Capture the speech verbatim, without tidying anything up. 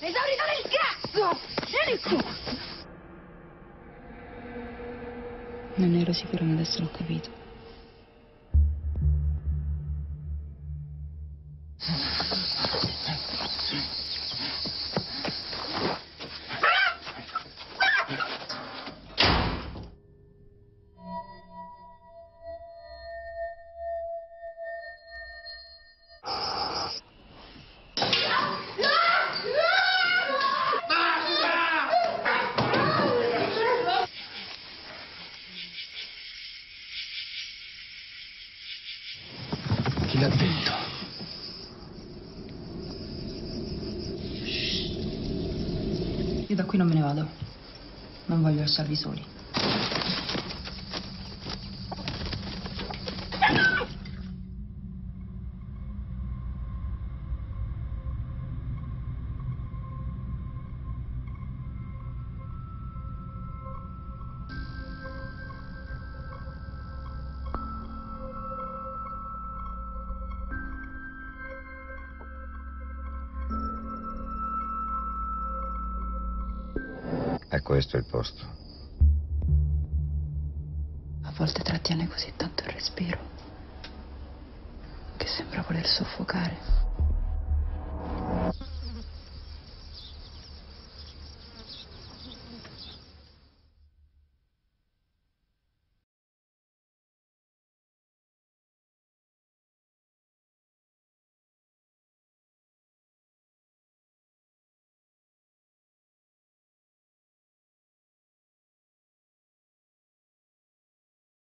Esaurito nel grasso! Vieni su! Non ero sicura, ma adesso l'ho capito. Chi l'ha detto? Io da qui non me ne vado. Non voglio lasciarvi soli. È questo il posto. A volte trattiene così tanto il respiro che sembra voler soffocare.